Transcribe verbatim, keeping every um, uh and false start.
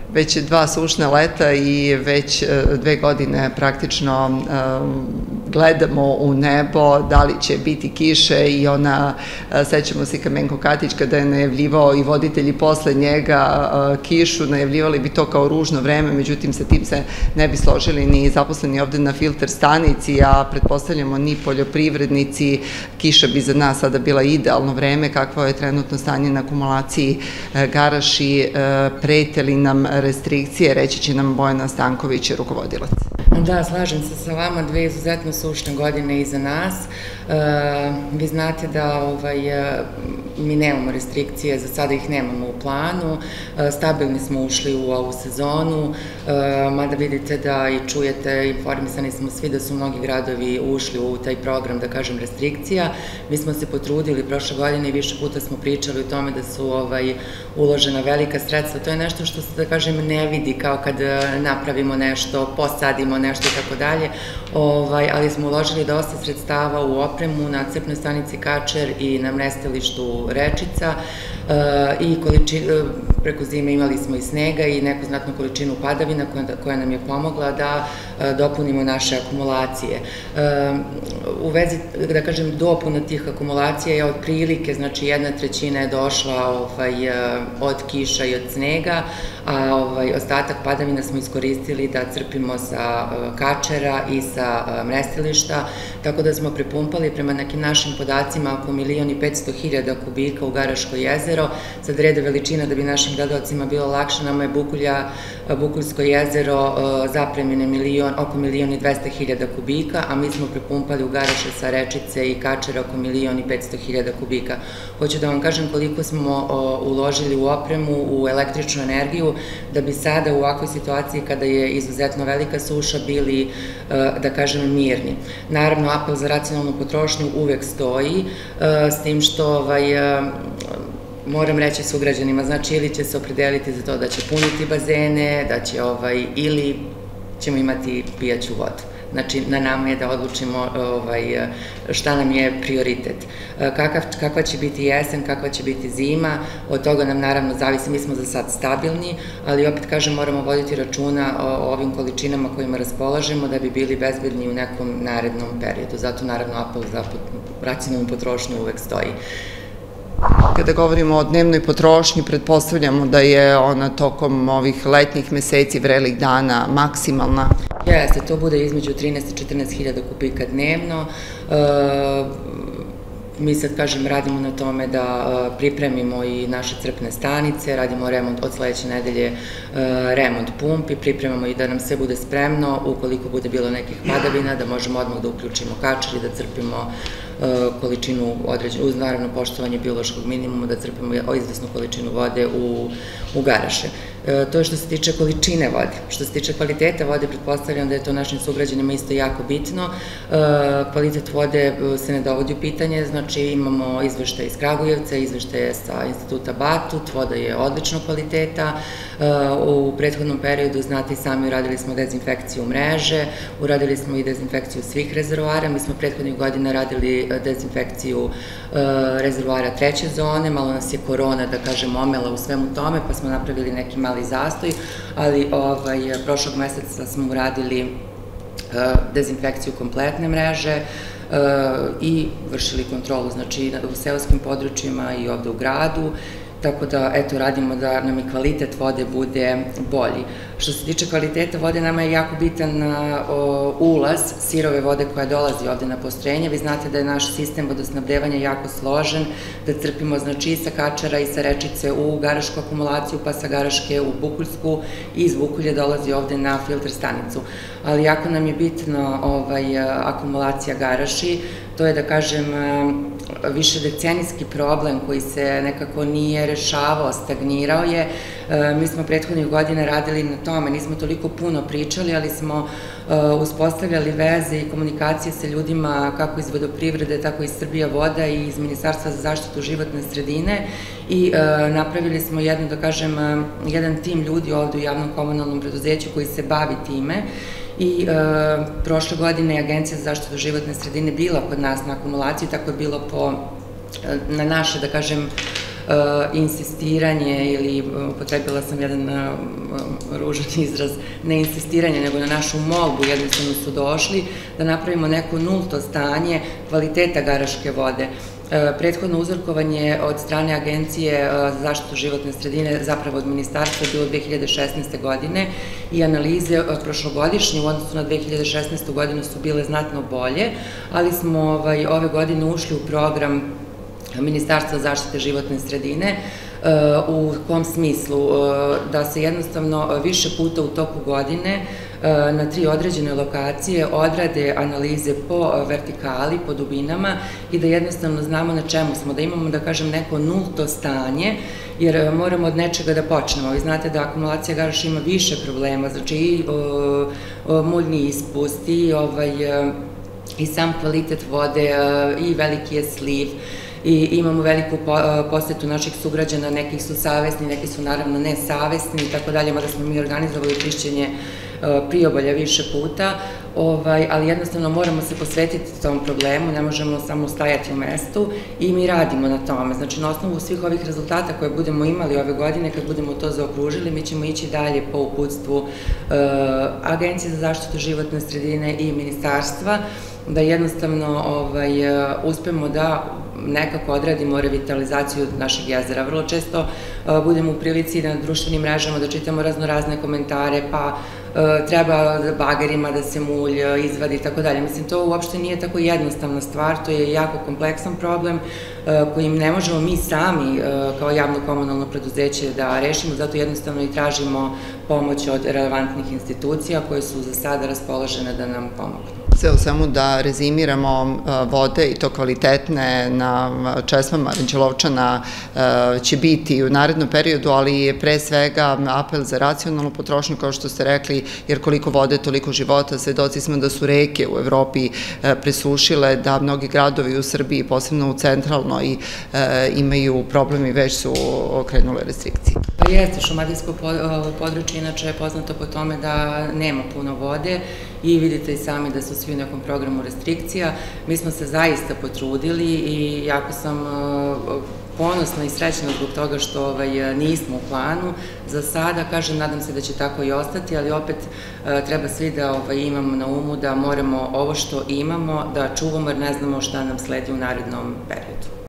već dva sušna leta i već dve godine praktično gledamo u nebo da li će biti kiše i ona, sećamo se Kamenko Katić kada je najavljivao i voditelji posle njega kišu, najavljivali bi to kao ružno vreme, međutim sa tim se ne bi složili ni zaposleni ovde na filter stanici, a pretpostavljamo ni poljoprivrednici. Kiša bi za nas sada bila idealno vreme, kakvo je trenutno stanje na akumulaciji Garaši, prete li nam restrikcije, reći će nam Bojana Stanković, rukovodilac. Da, slažem se sa vama, dve izuzetno sušne godine iza nas. Vi znate da mi nemamo restrikcije, za sada ih nemamo u planu, stabilni smo ušli u ovu sezonu, mada vidite da i čujete, informisani smo svi da su mnogi gradovi ušli u taj program, da kažem, restrikcija. Mi smo se potrudili prošle godine i više puta smo pričali o tome da su uložena velika sredstva. To je nešto što se, da kažem, ne vidi kao kad napravimo nešto, posadimo nešto i tako dalje, ali smo uložili dosta sredstava u opremu na crpnoj stanici Kačer i na mrestilištu Rečica i preko zime imali smo i snega i neku znatnu količinu padavina koja nam je pomogla da dopunimo naše akumulacije. U vezi, da kažem, dopuna tih akumulacija je otprilike, znači jedna trećina je došla od kiša i od snega, a ostatak padavina smo iskoristili da crpimo sa Kačera i sa mrestilišta, tako da smo prepumpali prema nekim našim podacima oko milion i petsto hiljada kubika u Garaško jezero. Sad rede veličina da bi našim gledalcima bilo lakše, nama je Bukuljsko jezero zapremljene oko milion i dvesta hiljada kubika, a mi smo prepumpali u Garaše sa Rečice i Kačera oko milion i petsto hiljada kubika. Hoću da vam kažem koliko smo uložili u opremu, u električnu energiju, da bi sada u ovakvoj situaciji kada je izuzetno velika suša bili, da kažem, mirni. Naravno, apel za racionalnu potrošnju uvek stoji, s tim što moram reći sugrađanima, znači ili će se opredeliti za to da će puniti bazene, da će ili ćemo imati pijaću vodu. Znači, na nama je da odlučimo šta nam je prioritet. Kakva će biti jesen, kakva će biti zima, od toga nam naravno zavisi, mi smo za sad stabilni, ali opet kažem, moramo voditi računa o ovim količinama kojima raspolažemo da bi bili bezbedni u nekom narednom periodu. Zato naravno apel za racionalnu potrošnju uvek stoji. Kada govorimo o dnevnoj potrošnji, pretpostavljamo da je ona tokom ovih letnjih meseci, vrelih dana, maksimalna? Jeste, to bude između trinaest i četrnaest hiljada kubika dnevno. Mi sad, kažem, radimo na tome da pripremimo i naše crpne stanice, radimo remont od sledeće nedelje, remont pumpi, pripremamo i da nam sve bude spremno, ukoliko bude bilo nekih padavina, da možemo odmah da uključimo Kačer i da crpimo količinu određenu, uz naravno poštovanje biološkog minimuma, da crpimo izvesnu količinu vode u Garaše. To je što se tiče količine vode. Što se tiče kvaliteta vode, pretpostavljam da je to našim sugrađanima isto jako bitno. Kvalitet vode se ne dovodi u pitanje, znači imamo izveštaje iz Kragujevca, izveštaje sa instituta Batut, voda je odličnog kvaliteta. U prethodnom periodu, znate i sami, uradili smo dezinfekciju mreže, uradili smo i dezinfekciju svih rezervoara, mi smo prethodnih godina radili dezinfekciju rezervoara treće zone, malo nas je korona, da kažem, omela u svemu tome, pa smo napravili neki mali zastoj, ali prošlog meseca smo uradili dezinfekciju kompletne mreže i vršili kontrolu, znači u seoskim područjima i ovde u gradu, tako da, eto, radimo da nam i kvalitet vode bude bolji. Što se tiče kvaliteta vode, nama je jako bitan ulaz sirove vode koja dolazi ovde na postrojenje. Vi znate da je naš sistem vodosnabdevanja jako složen, da crpimo, znači, i sa Kačera i sa Rečice u Garašku akumulaciju, pa sa Garaške u Bukuljsku i iz Bukulje dolazi ovde na filter stanicu. Ali jako nam je bitna akumulacija Garaši, to je, da kažem, višedecenijski problem koji se nekako nije rešavao, stagnirao je. Mi smo prethodnih godina radili na tome, nismo toliko puno pričali, ali smo uspostavljali veze i komunikacije sa ljudima kako iz vodoprivrede, tako i iz Srbija voda i iz Ministarstva za zaštitu životne sredine i napravili smo jedno, da kažem, jedan tim ljudi ovde u javnom komunalnom preduzeću koji se bavi time. I prošle godine je Agencija za zaštitu životne sredine bila kod nas na akumulaciji, tako je bilo na naše, da kažem, insistiranje ili, upotrebila sam jedan ružan izraz, ne insistiranje, nego na našu molbu, jednostavno su došli da napravimo neko nulto stanje kvaliteta Garaške vode. Prethodno uzorkovanje od strane Agencije za zaštitu životne sredine, zapravo od ministarstva, bilo dve hiljade šesnaeste. godine i analize prošlogodišnje u odnosu na dve hiljade šesnaestu. godinu su bile znatno bolje, ali smo ove godine ušli u program Ministarstva zaštite životne sredine, u kom smislu da se jednostavno više puta u toku godine na tri određene lokacije odrade analize po vertikali, po dubinama i da jednostavno znamo na čemu smo, da imamo, da kažem, neko nulto stanje, jer moramo od nečega da počnemo. Vi znate da akumulacija Garaš ima više problema, znači i muljni ispust, i sam kvalitet vode, i veliki je sliv, i imamo veliku posetu naših sugrađana, neki su savesni, neki su naravno nesavesni i tako dalje, mada smo mi organizovali čišćenje priobalja više puta, ali jednostavno moramo se posvetiti tom problemu, ne možemo samo stajati u mestu i mi radimo na tome. Znači, na osnovu svih ovih rezultata koje budemo imali ove godine, kad budemo to zaokružili, mi ćemo ići dalje po uputstvu Agencije za zaštitu životne sredine i ministarstva, da jednostavno uspemo da nekako odradimo revitalizaciju našeg jezera. Vrlo često budemo u prilici na društvenim mrežama da čitamo raznorazne komentare, pa treba bagerima da se mulj izvadi i tako dalje. Mislim, to uopšte nije tako jednostavna stvar, to je jako kompleksan problem kojim ne možemo mi sami kao javno komunalno preduzeće da rešimo, zato jednostavno i tražimo pomoć od relevantnih institucija koje su za sada raspoložene da nam pomognu. Sve u svemu da rezimiramo, vode i to kvalitetne na česmama Ranđelovčana će biti u narednom periodu, ali pre svega apel za racionalnu potrošnju, kao što ste rekli, jer koliko vode, toliko života. Svedoci smo da su reke u Evropi presušile, da mnogi gradovi u Srbiji, posebno u centralnoj, imaju problemi, već su okrenule restrikcije. Pa jeste, šumadijsko područje inače je poznato po tome da nema puno vode i vidite i sami da su svi u nekom programu restrikcija. Mi smo se zaista potrudili i jako sam ponosna i srećna zbog toga što nismo u planu. Za sada, kažem, nadam se da će tako i ostati, ali opet treba svi da imamo na umu da moramo ovo što imamo da čuvamo jer ne znamo šta nam sledi u narednom periodu.